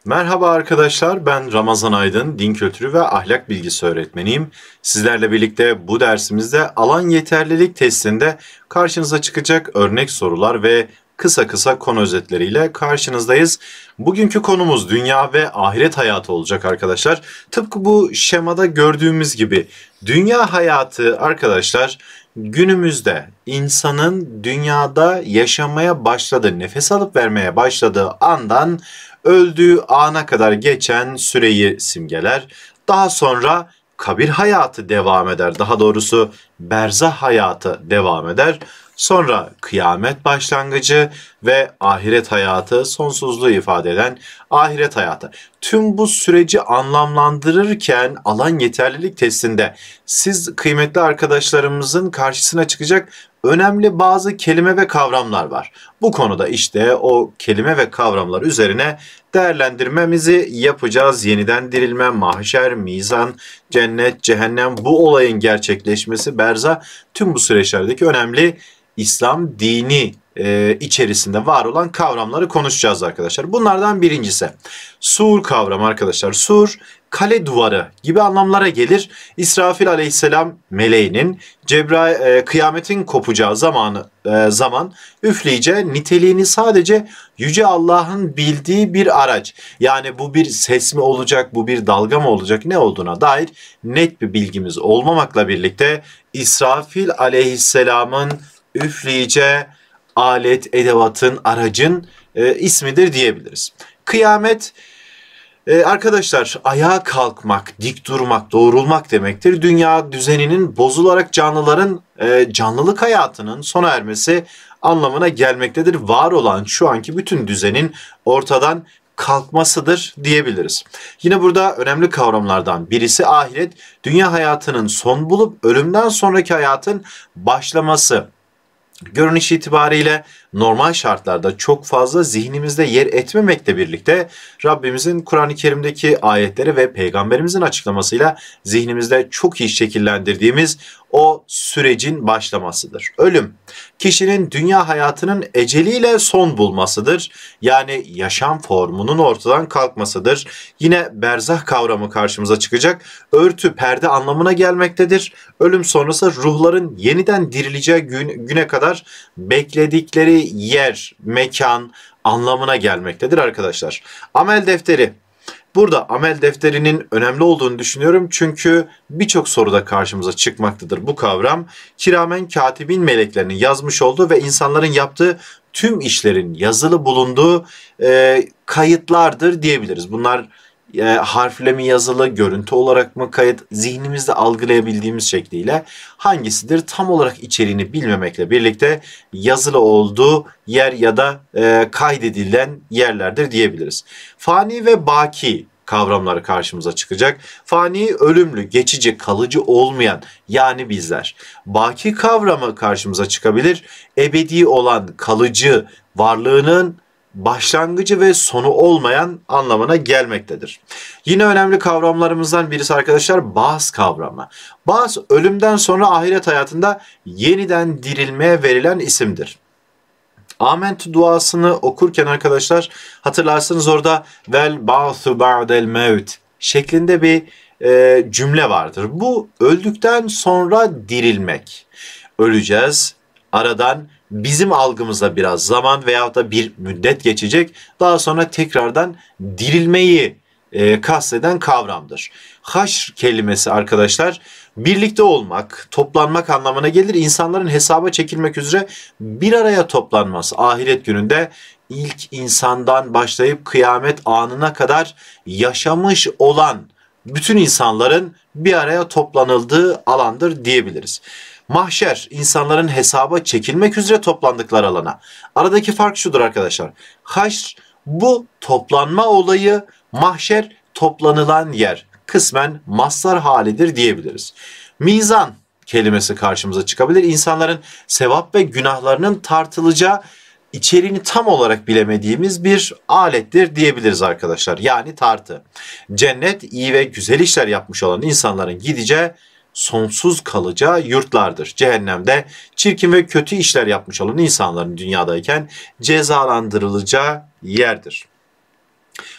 Merhaba arkadaşlar, ben Ramazan Aydın, din kültürü ve ahlak bilgisi öğretmeniyim. Sizlerle birlikte bu dersimizde alan yeterlilik testinde karşınıza çıkacak örnek sorular ve kısa kısa konu özetleriyle karşınızdayız. Bugünkü konumuz dünya ve ahiret hayatı olacak arkadaşlar. Tıpkı bu şemada gördüğümüz gibi dünya hayatı arkadaşlar günümüzde insanın dünyada yaşamaya başladığı, nefes alıp vermeye başladığı andan öldüğü ana kadar geçen süreyi simgeler. Daha sonra kabir hayatı devam eder. Daha doğrusu berzah hayatı devam eder. Sonra kıyamet başlangıcı ve ahiret hayatı, sonsuzluğu ifade eden ahiret hayatı. Tüm bu süreci anlamlandırırken alan yeterlilik testinde siz kıymetli arkadaşlarımızın karşısına çıkacak önemli bazı kelime ve kavramlar var. Bu konuda işte o kelime ve kavramlar üzerine değerlendirmemizi yapacağız. Yeniden dirilme, mahşer, mizan, cennet, cehennem, bu olayın gerçekleşmesi, berzah, tüm bu süreçlerdeki önemli İslam dini içerisinde var olan kavramları konuşacağız arkadaşlar. Bunlardan birincisi sur kavramı arkadaşlar. Sur, kale duvarı gibi anlamlara gelir. İsrafil aleyhisselam meleğinin kıyametin kopacağı zaman üfleyeceği, niteliğini sadece Yüce Allah'ın bildiği bir araç. Yani bu bir ses mi olacak, bu bir dalga mı olacak, ne olduğuna dair net bir bilgimiz olmamakla birlikte İsrafil aleyhisselamın üfleyeceği alet, edevatın, aracın ismidir diyebiliriz. Kıyamet arkadaşlar ayağa kalkmak, dik durmak, doğrulmak demektir. Dünya düzeninin bozularak canlıların canlılık hayatının sona ermesi anlamına gelmektedir. Var olan şu anki bütün düzenin ortadan kalkmasıdır diyebiliriz. Yine burada önemli kavramlardan birisi ahiret, dünya hayatının son bulup ölümden sonraki hayatın başlaması. Görünüş itibariyle normal şartlarda çok fazla zihnimizde yer etmemekle birlikte Rabbimizin Kur'an-ı Kerim'deki ayetleri ve Peygamberimizin açıklamasıyla zihnimizde çok iyi şekillendirdiğimiz o sürecin başlamasıdır. Ölüm, kişinin dünya hayatının eceliyle son bulmasıdır. Yani yaşam formunun ortadan kalkmasıdır. Yine berzah kavramı karşımıza çıkacak. Örtü, perde anlamına gelmektedir. Ölüm sonrası ruhların yeniden dirileceği güne kadar bekledikleri yer, mekan anlamına gelmektedir arkadaşlar. Amel defteri. Burada amel defterinin önemli olduğunu düşünüyorum çünkü birçok soruda karşımıza çıkmaktadır bu kavram. Kiramen katibin meleklerinin yazmış olduğu ve insanların yaptığı tüm işlerin yazılı bulunduğu kayıtlardır diyebiliriz. Bunlar harfle mi yazılı, görüntü olarak mı kayıt, zihnimizde algılayabildiğimiz şekliyle hangisidir tam olarak içeriğini bilmemekle birlikte yazılı olduğu yer ya da kaydedilen yerlerdir diyebiliriz. Fani ve baki kavramları karşımıza çıkacak. Fani, ölümlü, geçici, kalıcı olmayan, yani bizler. Baki kavramı karşımıza çıkabilir. Ebedi olan, kalıcı, varlığının başlangıcı ve sonu olmayan anlamına gelmektedir. Yine önemli kavramlarımızdan birisi arkadaşlar ba'as kavramı. Ba'as, ölümden sonra ahiret hayatında yeniden dirilmeye verilen isimdir. Amentü duasını okurken arkadaşlar hatırlarsınız orada vel ba'su ba'del mevt şeklinde bir cümle vardır. Bu öldükten sonra dirilmek. Öleceğiz, aradan bizim algımızda biraz zaman veyahut da bir müddet geçecek. Daha sonra tekrardan dirilmeyi kasteden kavramdır. Haşr kelimesi arkadaşlar birlikte olmak, toplanmak anlamına gelir. İnsanların hesaba çekilmek üzere bir araya toplanması. Ahiret gününde ilk insandan başlayıp kıyamet anına kadar yaşamış olan bütün insanların bir araya toplanıldığı alandır diyebiliriz. Mahşer, insanların hesaba çekilmek üzere toplandıkları alana. Aradaki fark şudur arkadaşlar. Haşr, bu toplanma olayı, mahşer toplanılan yer. Kısmen mastar halidir diyebiliriz. Mizan kelimesi karşımıza çıkabilir. İnsanların sevap ve günahlarının tartılacağı, içeriğini tam olarak bilemediğimiz bir alettir diyebiliriz arkadaşlar. Yani tartı. Cennet, iyi ve güzel işler yapmış olan insanların gideceği, sonsuz kalacağı yurtlardır. Cehennemde çirkin ve kötü işler yapmış olan insanların dünyadayken cezalandırılacağı yerdir.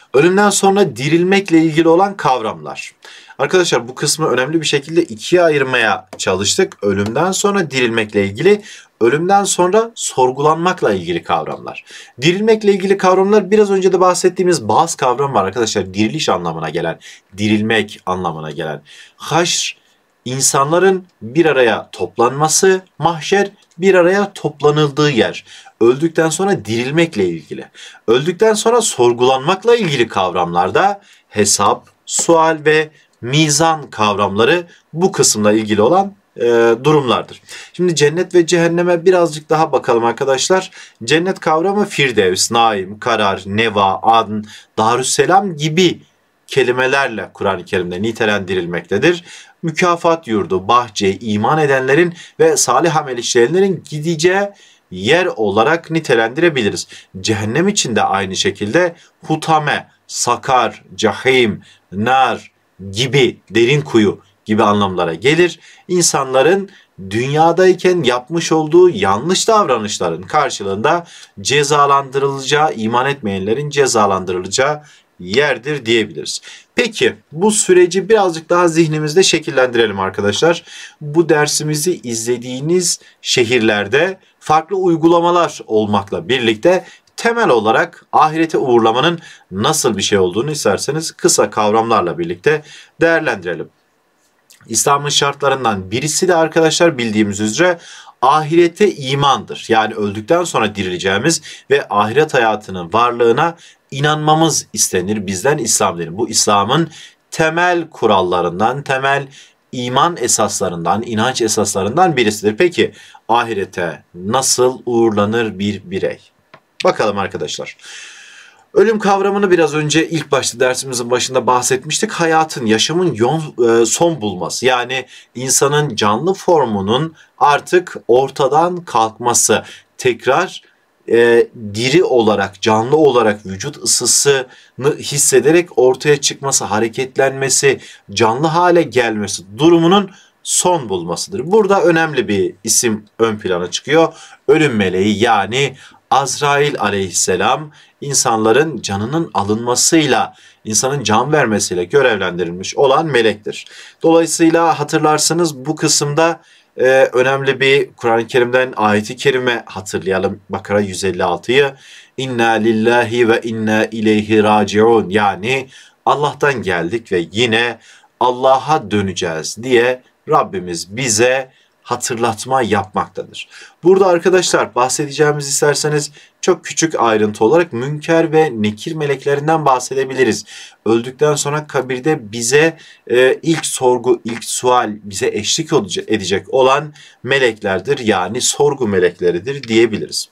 Ölümden sonra dirilmekle ilgili olan kavramlar. Arkadaşlar bu kısmı önemli bir şekilde ikiye ayırmaya çalıştık. Ölümden sonra dirilmekle ilgili, ölümden sonra sorgulanmakla ilgili kavramlar. Dirilmekle ilgili kavramlar biraz önce de bahsettiğimiz bazı kavram var arkadaşlar. Diriliş anlamına gelen, dirilmek anlamına gelen. Haşr, insanların bir araya toplanması, mahşer bir araya toplanıldığı yer. Öldükten sonra dirilmekle ilgili. Öldükten sonra sorgulanmakla ilgili kavramlarda hesap, sual ve mizan kavramları bu kısımla ilgili olan durumlardır. Şimdi cennet ve cehenneme birazcık daha bakalım arkadaşlar. Cennet kavramı Firdevs, Naim, Karar, Neva, Adn, Darüsselam gibi kelimelerle Kur'an-ı Kerim'de nitelendirilmektedir. Mükafat yurdu, bahçe, iman edenlerin ve salih amel işleyenlerin gideceği yer olarak nitelendirebiliriz. Cehennem için de aynı şekilde hutame, sakar, cahim, nar gibi, derin kuyu gibi anlamlara gelir. İnsanların dünyadayken yapmış olduğu yanlış davranışların karşılığında cezalandırılacağı, iman etmeyenlerin cezalandırılacağı yerdir diyebiliriz. Peki bu süreci birazcık daha zihnimizde şekillendirelim arkadaşlar. Bu dersimizi izlediğiniz şehirlerde farklı uygulamalar olmakla birlikte temel olarak ahirete uğurlamanın nasıl bir şey olduğunu isterseniz kısa kavramlarla birlikte değerlendirelim. İslam'ın şartlarından birisi de arkadaşlar bildiğimiz üzere ahirete imandır. Yani öldükten sonra dirileceğimiz ve ahiret hayatının varlığına inanmamız istenir bizden İslam derim. Bu İslam'ın temel kurallarından, temel iman esaslarından, inanç esaslarından birisidir. Peki ahirete nasıl uğurlanır bir birey? Bakalım arkadaşlar. Ölüm kavramını biraz önce ilk başta dersimizin başında bahsetmiştik. Hayatın, yaşamın son bulması. Yani insanın canlı formunun artık ortadan kalkması. Tekrar diri olarak, canlı olarak vücut ısısını hissederek ortaya çıkması, hareketlenmesi, canlı hale gelmesi durumunun son bulmasıdır. Burada önemli bir isim ön plana çıkıyor. Ölüm meleği yani Azrail aleyhisselam insanların canının alınmasıyla, insanın can vermesiyle görevlendirilmiş olan melektir. Dolayısıyla hatırlarsınız bu kısımda önemli bir Kur'an-ı Kerim'den ayeti kerime hatırlayalım. Bakara 156'yı. İnna lillahi ve inna ileyhi raciun. Yani Allah'tan geldik ve yine Allah'a döneceğiz diye Rabbimiz bize hatırlatma yapmaktadır. Burada arkadaşlar bahsedeceğimiz isterseniz çok küçük ayrıntı olarak münker ve nekir meleklerinden bahsedebiliriz. Öldükten sonra kabirde bize ilk sorgu, ilk sual bize eşlik edecek olan meleklerdir. Yani sorgu melekleridir diyebiliriz.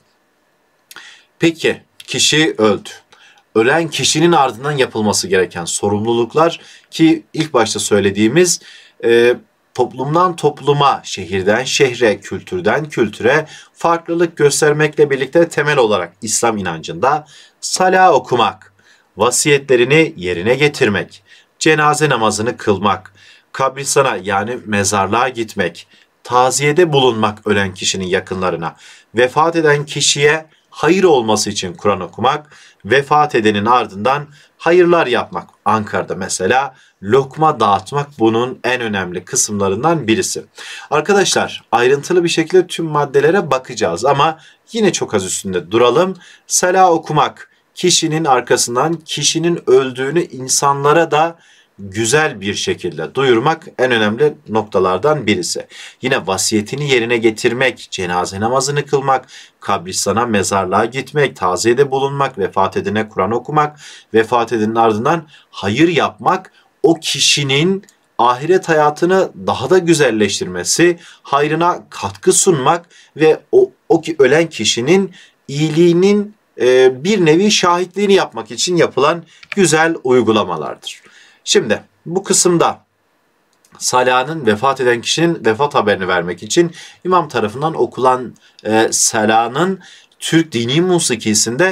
Peki kişi öldü. Ölen kişinin ardından yapılması gereken sorumluluklar ki ilk başta söylediğimiz toplumdan topluma, şehirden şehre, kültürden kültüre farklılık göstermekle birlikte temel olarak İslam inancında sala okumak, vasiyetlerini yerine getirmek, cenaze namazını kılmak, kabristana yani mezarlığa gitmek, taziyede bulunmak ölen kişinin yakınlarına, vefat eden kişiye hayır olması için Kur'an okumak, vefat edenin ardından hayırlar yapmak. Ankara'da mesela lokma dağıtmak bunun en önemli kısımlarından birisi. Arkadaşlar ayrıntılı bir şekilde tüm maddelere bakacağız ama yine çok az üstünde duralım. Sala okumak, kişinin arkasından kişinin öldüğünü insanlara da güzel bir şekilde duyurmak en önemli noktalardan birisi. Yine vasiyetini yerine getirmek, cenaze namazını kılmak, kabristana, mezarlığa gitmek, taziyede bulunmak, vefat edene Kur'an okumak, vefat edenin ardından hayır yapmak, o kişinin ahiret hayatını daha da güzelleştirmesi, hayrına katkı sunmak ve o ki ölen kişinin iyiliğinin bir nevi şahitliğini yapmak için yapılan güzel uygulamalardır. Şimdi bu kısımda salanın vefat eden kişinin vefat haberini vermek için imam tarafından okulan salanın Türk dini musikisinde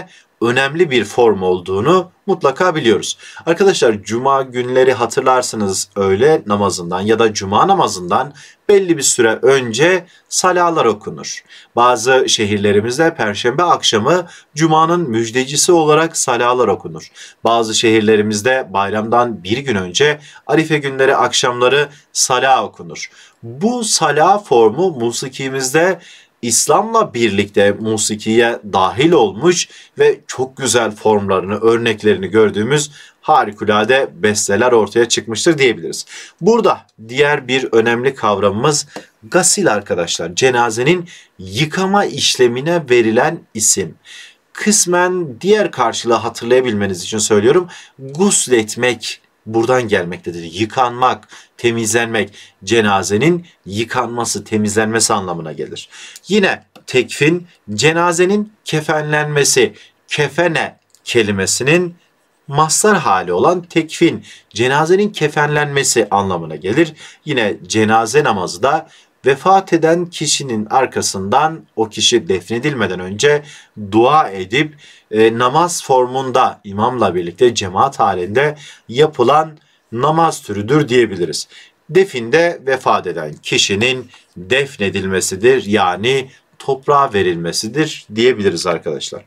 önemli bir form olduğunu mutlaka biliyoruz. Arkadaşlar cuma günleri hatırlarsınız öğle namazından ya da cuma namazından belli bir süre önce salalar okunur. Bazı şehirlerimizde perşembe akşamı cumanın müjdecisi olarak salalar okunur. Bazı şehirlerimizde bayramdan bir gün önce Arife günleri akşamları salah okunur. Bu salah formu musikimizde İslam'la birlikte musikiye dahil olmuş ve çok güzel formlarını, örneklerini gördüğümüz harikulade besteler ortaya çıkmıştır diyebiliriz. Burada diğer bir önemli kavramımız gasil arkadaşlar. Cenazenin yıkama işlemine verilen isim. Kısmen diğer karşılığı hatırlayabilmeniz için söylüyorum. Gusletmek buradan gelmektedir. Yıkanmak, temizlenmek, cenazenin yıkanması, temizlenmesi anlamına gelir. Yine tekfin, cenazenin kefenlenmesi, kefene kelimesinin mastar hali olan tekfin, cenazenin kefenlenmesi anlamına gelir. Yine cenaze namazı da vefat eden kişinin arkasından o kişi defnedilmeden önce dua edip namaz formunda imamla birlikte cemaat halinde yapılan namaz türüdür diyebiliriz. Definde vefat eden kişinin defnedilmesidir, yani toprağa verilmesidir diyebiliriz arkadaşlar.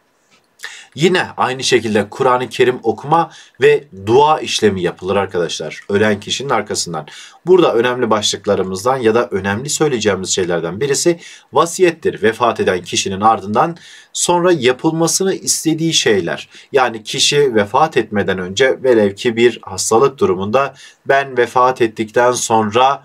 Yine aynı şekilde Kur'an-ı Kerim okuma ve dua işlemi yapılır arkadaşlar ölen kişinin arkasından. Burada önemli başlıklarımızdan ya da önemli söyleyeceğimiz şeylerden birisi vasiyettir. Vefat eden kişinin ardından sonra yapılmasını istediği şeyler. Yani kişi vefat etmeden önce velev ki bir hastalık durumunda ben vefat ettikten sonra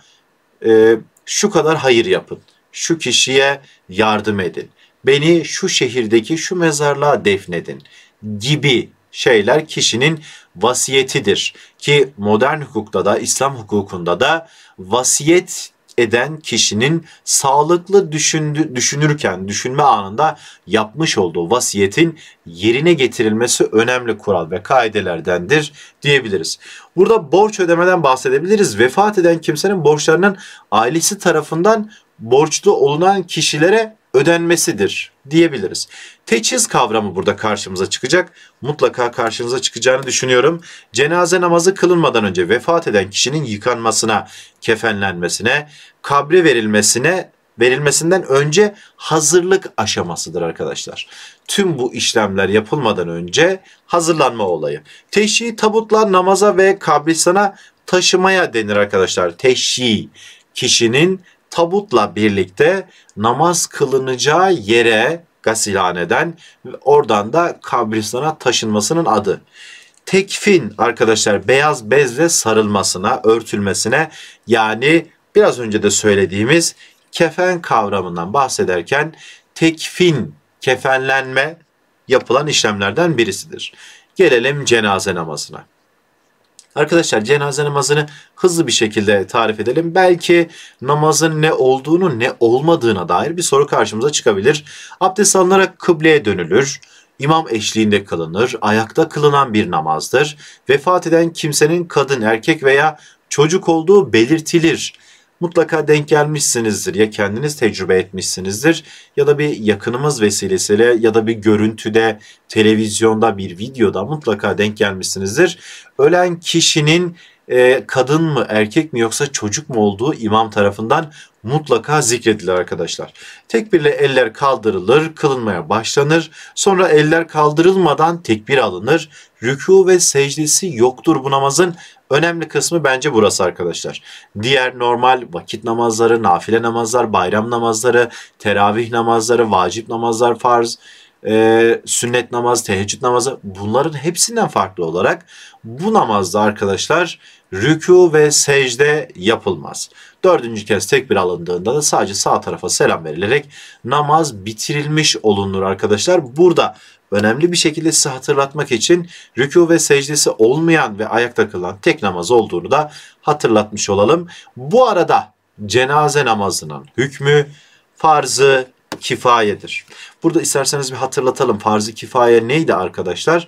şu kadar hayır yapın, şu kişiye yardım edin, beni şu şehirdeki şu mezarlığa defnedin gibi şeyler kişinin vasiyetidir. Ki modern hukukta da İslam hukukunda da vasiyet eden kişinin sağlıklı düşünme anında yapmış olduğu vasiyetin yerine getirilmesi önemli kural ve kaidelerdendir diyebiliriz. Burada borç ödemeden bahsedebiliriz. Vefat eden kimsenin borçlarının ailesi tarafından borçlu olunan kişilere ödenmesidir diyebiliriz. Teçhiz kavramı burada karşımıza çıkacak. Mutlaka karşınıza çıkacağını düşünüyorum. Cenaze namazı kılınmadan önce vefat eden kişinin yıkanmasına, kefenlenmesine, kabre verilmesinden önce hazırlık aşamasıdır arkadaşlar. Tüm bu işlemler yapılmadan önce hazırlanma olayı. Teşhi tabutlar namaza ve kabristana taşımaya denir arkadaşlar. Teşhi kişinin tabutla birlikte namaz kılınacağı yere gasilhaneden oradan da kabristana taşınmasının adı. Tekfin arkadaşlar beyaz bezle sarılmasına, örtülmesine, yani biraz önce de söylediğimiz kefen kavramından bahsederken tekfin, kefenlenme yapılan işlemlerden birisidir. Gelelim cenaze namazına. Arkadaşlar cenaze namazını hızlı bir şekilde tarif edelim. Belki namazın ne olduğunu ne olmadığına dair bir soru karşımıza çıkabilir. Abdest alınarak kıbleye dönülür. İmam eşliğinde kılınır. Ayakta kılınan bir namazdır. Vefat eden kimsenin kadın, erkek veya çocuk olduğu belirtilir. Mutlaka denk gelmişsinizdir. Ya kendiniz tecrübe etmişsinizdir ya da bir yakınımız vesilesiyle ya da bir görüntüde, televizyonda, bir videoda mutlaka denk gelmişsinizdir. Ölen kişinin kadın mı, erkek mi yoksa çocuk mu olduğu imam tarafından mutlaka zikredilir arkadaşlar. Tekbirle eller kaldırılır, kılınmaya başlanır. Sonra eller kaldırılmadan tekbir alınır. Rükû ve secdesi yoktur bu namazın. Önemli kısmı bence burası arkadaşlar. Diğer normal vakit namazları, nafile namazlar, bayram namazları, teravih namazları, vacip namazlar, farz, sünnet namaz, teheccüd namazı, bunların hepsinden farklı olarak bu namazda arkadaşlar rükû ve secde yapılmaz. Dördüncü kez tekbir alındığında da sadece sağ tarafa selam verilerek namaz bitirilmiş olunur arkadaşlar. Burada önemli bir şekilde size hatırlatmak için rükû ve secdesi olmayan ve ayakta kılınan tek namaz olduğunu da hatırlatmış olalım. Bu arada cenaze namazının hükmü farz-ı kifayedir. Burada isterseniz bir hatırlatalım. Farz-ı kifaye neydi arkadaşlar?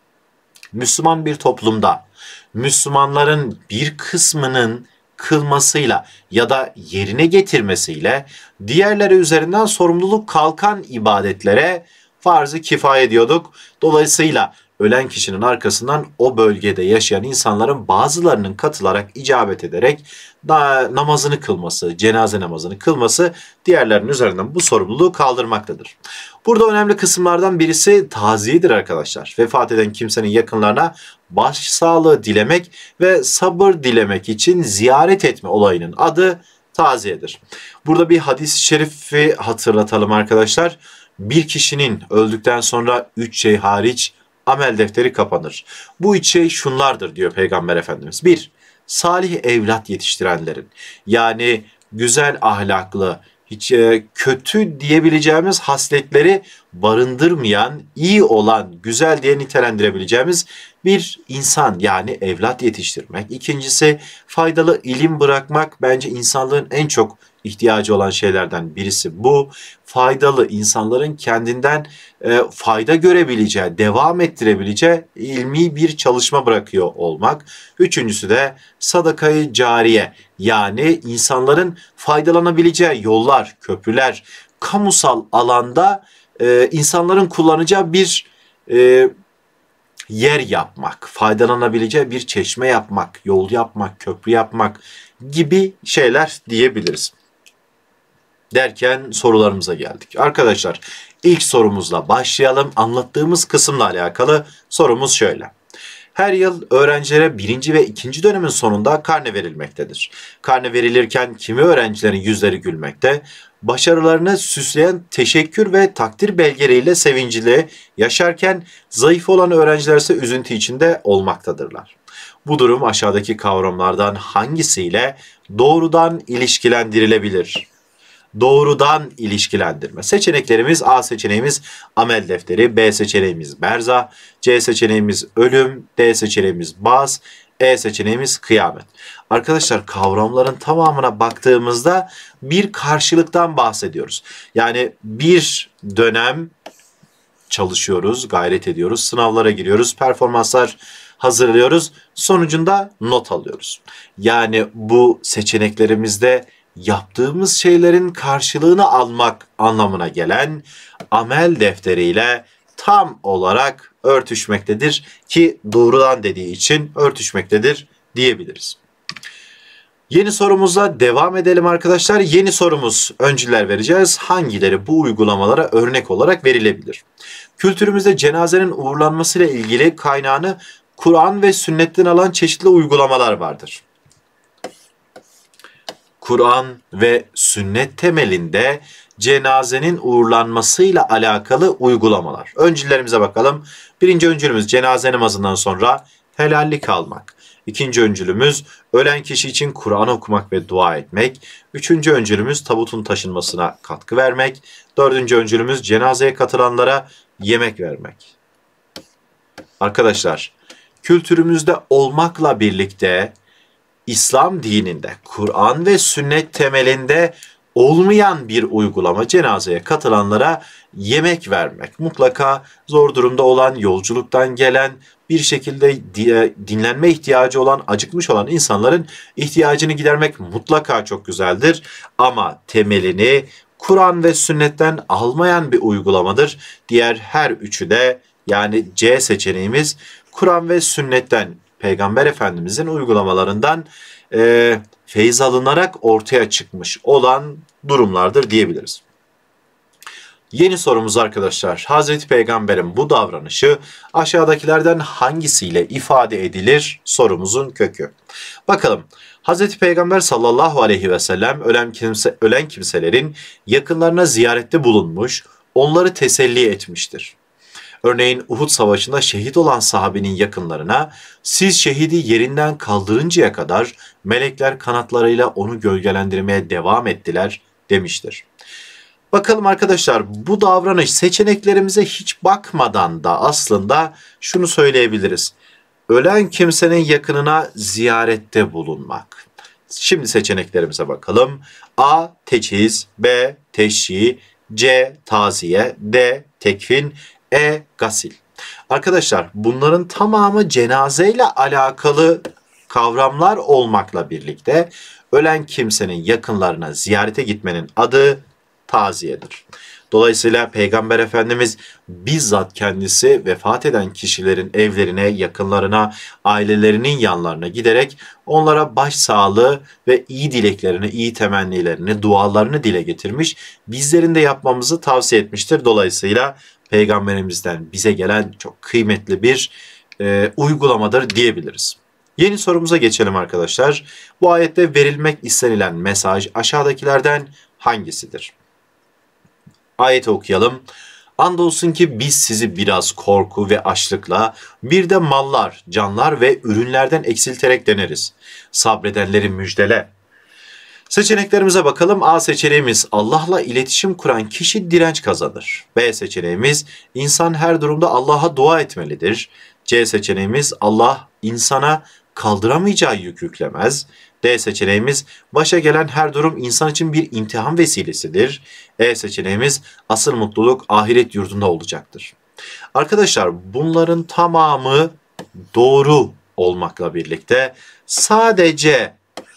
Müslüman bir toplumda Müslümanların bir kısmının kılmasıyla ya da yerine getirmesiyle diğerleri üzerinden sorumluluk kalkan ibadetlere farz-ı kifaye diyorduk. Dolayısıyla ölen kişinin arkasından o bölgede yaşayan insanların bazılarının katılarak, icabet ederek namazını kılması, cenaze namazını kılması diğerlerinin üzerinden bu sorumluluğu kaldırmaktadır. Burada önemli kısımlardan birisi taziyedir arkadaşlar. Vefat eden kimsenin yakınlarına başsağlığı dilemek ve sabır dilemek için ziyaret etme olayının adı taziyedir. Burada bir hadis-i şerifi hatırlatalım arkadaşlar. Bir kişinin öldükten sonra 3 şey hariç amel defteri kapanır. Bu 3 şey şunlardır diyor Peygamber Efendimiz. 1. Salih evlat yetiştirenlerin, yani güzel ahlaklı, hiç kötü diyebileceğimiz hasletleri barındırmayan, iyi olan, güzel diye nitelendirebileceğimiz bir insan, yani evlat yetiştirmek. İkincisi, faydalı ilim bırakmak. Bence insanlığın en çok ihtiyacı olan şeylerden birisi bu. Faydalı, insanların kendinden fayda görebileceği, devam ettirebileceği ilmi bir çalışma bırakıyor olmak. Üçüncüsü de sadakayı cariye, yani insanların faydalanabileceği yollar, köprüler, kamusal alanda insanların kullanacağı bir yer yapmak, faydalanabileceği bir çeşme yapmak, yol yapmak, köprü yapmak gibi şeyler diyebiliriz. Derken sorularımıza geldik. Arkadaşlar, ilk sorumuzla başlayalım. Anlattığımız kısımla alakalı sorumuz şöyle. Her yıl öğrencilere 1. ve 2. dönemin sonunda karne verilmektedir. Karne verilirken kimi öğrencilerin yüzleri gülmekte, başarılarını süsleyen teşekkür ve takdir belgeleriyle sevincli yaşarken zayıf olan öğrenciler ise üzüntü içinde olmaktadırlar. Bu durum aşağıdaki kavramlardan hangisiyle doğrudan ilişkilendirilebilir? Doğrudan ilişkilendirme. Seçeneklerimiz: A seçeneğimiz amel defteri, B seçeneğimiz berza, C seçeneğimiz ölüm, D seçeneğimiz baz, E seçeneğimiz kıyamet. Arkadaşlar, kavramların tamamına baktığımızda bir karşılıktan bahsediyoruz. Yani bir dönem çalışıyoruz, gayret ediyoruz, sınavlara giriyoruz, performanslar hazırlıyoruz, sonucunda not alıyoruz. Yani bu seçeneklerimizde yaptığımız şeylerin karşılığını almak anlamına gelen amel defteriyle tam olarak örtüşmektedir ki doğrudan dediği için örtüşmektedir diyebiliriz. Yeni sorumuzla devam edelim arkadaşlar. Yeni sorumuz, öncüler vereceğiz. Hangileri bu uygulamalara örnek olarak verilebilir? Kültürümüzde cenazenin uğurlanmasıyla ilgili kaynağını Kur'an ve sünnetten alan çeşitli uygulamalar vardır. Kur'an ve sünnet temelinde cenazenin uğurlanmasıyla alakalı uygulamalar. Öncüllerimize bakalım. Birinci öncülümüz cenaze namazından sonra helallik almak. İkinci öncülümüz ölen kişi için Kur'an okumak ve dua etmek. Üçüncü öncülümüz tabutun taşınmasına katkı vermek. Dördüncü öncülümüz cenazeye katılanlara yemek vermek. Arkadaşlar, kültürümüzde olmakla birlikte İslam dininde, Kur'an ve sünnet temelinde olmayan bir uygulama cenazeye katılanlara yemek vermek. Mutlaka zor durumda olan, yolculuktan gelen, bir şekilde dinlenme ihtiyacı olan, acıkmış olan insanların ihtiyacını gidermek mutlaka çok güzeldir. Ama temelini Kur'an ve sünnetten almayan bir uygulamadır. Diğer her üçü de, yani C seçeneğimiz, Kur'an ve sünnetten, Peygamber Efendimizin uygulamalarından feyiz alınarak ortaya çıkmış olan durumlardır diyebiliriz. Yeni sorumuz arkadaşlar. Hazreti Peygamber'in bu davranışı aşağıdakilerden hangisiyle ifade edilir? Sorumuzun kökü. Bakalım. Hazreti Peygamber sallallahu aleyhi ve sellem ölen kimselerin yakınlarına ziyarette bulunmuş, onları teselli etmiştir. Örneğin Uhud Savaşı'nda şehit olan sahabenin yakınlarına siz şehidi yerinden kaldırıncaya kadar melekler kanatlarıyla onu gölgelendirmeye devam ettiler demiştir. Bakalım arkadaşlar, bu davranış seçeneklerimize hiç bakmadan da aslında şunu söyleyebiliriz. Ölen kimsenin yakınına ziyarette bulunmak. Şimdi seçeneklerimize bakalım. A. Teçhiz, B. Teşhi, C. Taziye, D. Tekfin, E. Gasil. Arkadaşlar, bunların tamamı cenazeyle alakalı kavramlar olmakla birlikte ölen kimsenin yakınlarına ziyarete gitmenin adı taziyedir. Dolayısıyla Peygamber Efendimiz bizzat kendisi vefat eden kişilerin evlerine, yakınlarına, ailelerinin yanlarına giderek onlara başsağlığı ve iyi dileklerini, iyi temennilerini, dualarını dile getirmiş. Bizlerin de yapmamızı tavsiye etmiştir. Dolayısıyla Peygamberimizden bize gelen çok kıymetli bir uygulamadır diyebiliriz. Yeni sorumuza geçelim arkadaşlar. Bu ayette verilmek istenilen mesaj aşağıdakilerden hangisidir? Ayeti okuyalım. Andolsun ki biz sizi biraz korku ve açlıkla, bir de mallar, canlar ve ürünlerden eksilterek deneriz. Sabredenleri müjdele. Seçeneklerimize bakalım. A seçeneğimiz Allah'la iletişim kuran kişi direnç kazanır. B seçeneğimiz insan her durumda Allah'a dua etmelidir. C seçeneğimiz Allah insana kaldıramayacağı yük yüklemez. D seçeneğimiz başa gelen her durum insan için bir imtihan vesilesidir. E seçeneğimiz asıl mutluluk ahiret yurdunda olacaktır. Arkadaşlar bunların tamamı doğru olmakla birlikte sadece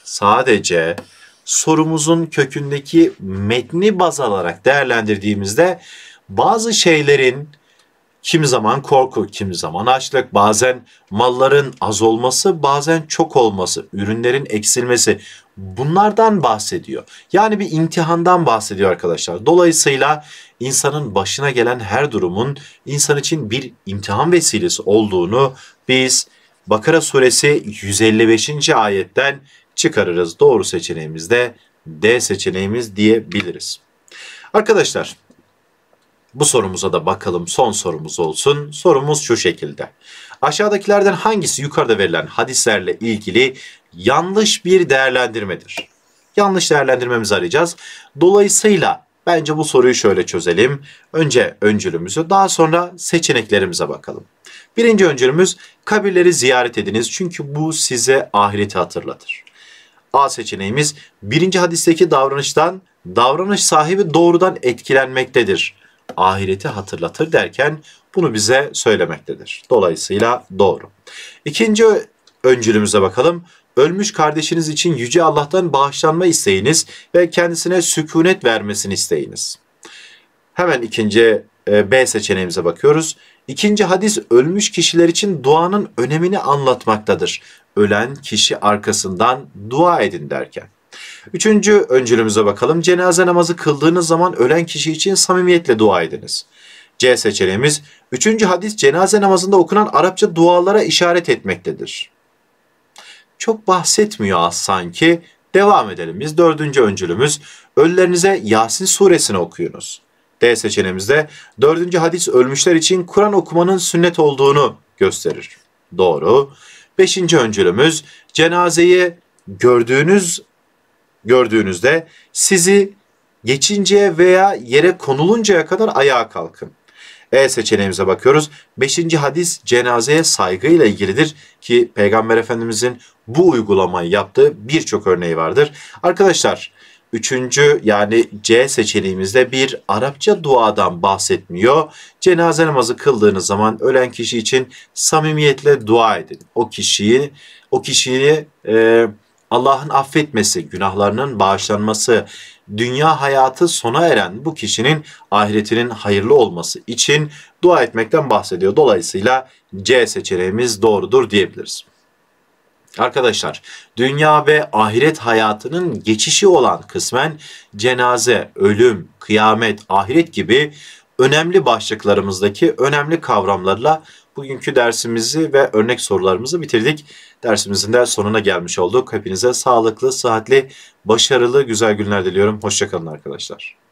sorumuzun kökündeki metni baz alarak değerlendirdiğimizde bazı şeylerin kimi zaman korku, kimi zaman açlık, bazen malların az olması, bazen çok olması, ürünlerin eksilmesi bunlardan bahsediyor. Yani bir imtihandan bahsediyor arkadaşlar. Dolayısıyla insanın başına gelen her durumun insan için bir imtihan vesilesi olduğunu biz Bakara suresi 155. ayetten çıkarırız. Doğru seçeneğimiz de D seçeneğimiz diyebiliriz. Arkadaşlar bu sorumuza da bakalım, son sorumuz olsun. Sorumuz şu şekilde. Aşağıdakilerden hangisi yukarıda verilen hadislerle ilgili yanlış bir değerlendirmedir? Yanlış değerlendirmemizi arayacağız. Dolayısıyla bence bu soruyu şöyle çözelim. Önce öncülümüzü, daha sonra seçeneklerimize bakalım. Birinci öncülümüz kabirleri ziyaret ediniz çünkü bu size ahireti hatırlatır. A seçeneğimiz birinci hadisteki davranıştan davranış sahibi doğrudan etkilenmektedir. Ahireti hatırlatır derken bunu bize söylemektedir. Dolayısıyla doğru. İkinci öncülümüze bakalım. Ölmüş kardeşiniz için Yüce Allah'tan bağışlanma isteyiniz ve kendisine sükunet vermesini isteyiniz. Hemen ikinci B seçeneğimize bakıyoruz. İkinci hadis ölmüş kişiler için duanın önemini anlatmaktadır. Ölen kişi arkasından dua edin derken. Üçüncü öncülümüze bakalım. Cenaze namazı kıldığınız zaman ölen kişi için samimiyetle dua ediniz. C seçeneğimiz, üçüncü hadis cenaze namazında okunan Arapça dualara işaret etmektedir. Çok bahsetmiyor az sanki. Devam edelim biz. Dördüncü öncülümüz, ölülerinize Yasin suresini okuyunuz. D seçeneğimizde dördüncü hadis ölmüşler için Kur'an okumanın sünnet olduğunu gösterir. Doğru. Beşinci öncülümüz, cenazeyi gördüğünüzde sizi geçinceye veya yere konuluncaya kadar ayağa kalkın. E seçeneğimize bakıyoruz. Beşinci hadis cenazeye saygıyla ilgilidir ki Peygamber Efendimizin bu uygulamayı yaptığı birçok örneği vardır. Arkadaşlar üçüncü yani C seçeneğimizde bir Arapça duadan bahsetmiyor. Cenaze namazı kıldığınız zaman ölen kişi için samimiyetle dua edin. O kişiyi Allah'ın affetmesi, günahlarının bağışlanması, dünya hayatı sona eren bu kişinin ahiretinin hayırlı olması için dua etmekten bahsediyor. Dolayısıyla C seçeneğimiz doğrudur diyebiliriz. Arkadaşlar, dünya ve ahiret hayatının geçişi olan kısmen cenaze, ölüm, kıyamet, ahiret gibi önemli başlıklarımızdaki önemli kavramlarla bugünkü dersimizi ve örnek sorularımızı bitirdik. Dersimizin de sonuna gelmiş olduk. Hepinize sağlıklı, sıhhatli, başarılı, güzel günler diliyorum. Hoşça kalın arkadaşlar.